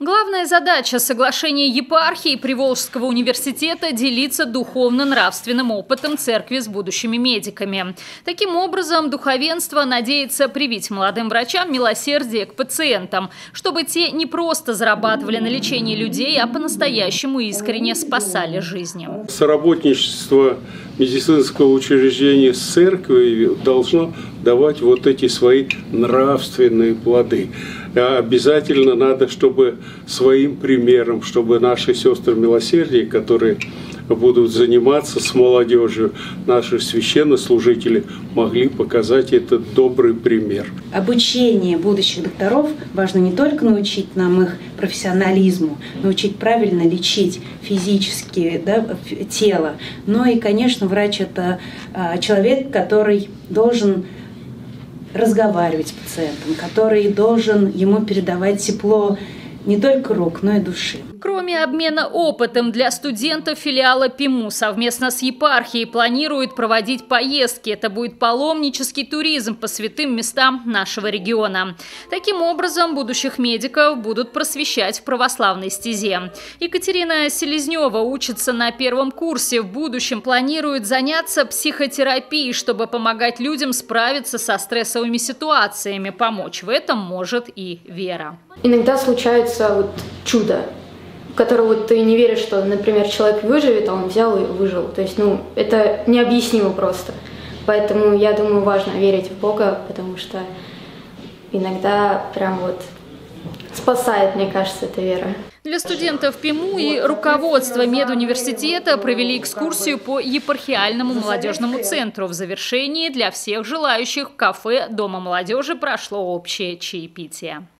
Главная задача соглашения епархии Приволжского университета – делиться духовно-нравственным опытом церкви с будущими медиками. Таким образом, духовенство надеется привить молодым врачам милосердие к пациентам, чтобы те не просто зарабатывали на лечении людей, а по-настоящему искренне спасали жизни. Соработничество медицинского учреждения с церковью должно давать вот эти свои нравственные плоды. Обязательно надо, чтобы своим примером, чтобы наши сестры милосердия, которые будут заниматься с молодежью, наши священнослужители могли показать этот добрый пример. Обучение будущих докторов важно не только научить нам их профессионализму, научить правильно лечить физически, тело, но и, конечно, врач – это человек, который должен разговаривать с пациентом, который должен ему передавать тепло не только рук, но и души. Кроме обмена опытом, для студентов филиала ПИМУ совместно с епархией планируют проводить поездки. Это будет паломнический туризм по святым местам нашего региона. Таким образом, будущих медиков будут просвещать в православной стезе. Екатерина Селезнева учится на первом курсе. В будущем планирует заняться психотерапией, чтобы помогать людям справиться со стрессовыми ситуациями. Помочь в этом может и вера. Иногда случается чудо, в которое ты не веришь, что, например, человек выживет, а он взял и выжил. То есть, это необъяснимо просто. Поэтому, я думаю, важно верить в Бога, потому что иногда прям спасает, мне кажется, эта вера. Для студентов ПИМУ и руководства медуниверситета провели экскурсию по епархиальному молодежному центру. В завершении для всех желающих в кафе Дома молодежи прошло общее чаепитие.